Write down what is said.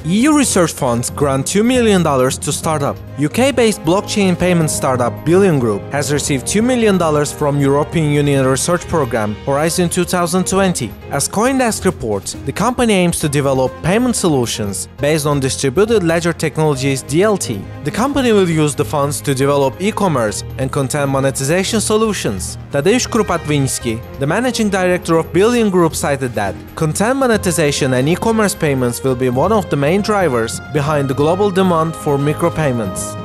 EU Research funds grant $2 million to startup. UK-based blockchain payment startup Billion Group has received $2 million from European Union research program Horizon 2020. As CoinDesk reports, the company aims to develop payment solutions based on distributed ledger technologies (DLT). The company will use the funds to develop e-commerce and content monetization solutions. Tadeusz Kuropatwinski, the managing director of Billion Group, cited that content monetization and e-commerce payments will be one of the main drivers behind the global demand for micropayments.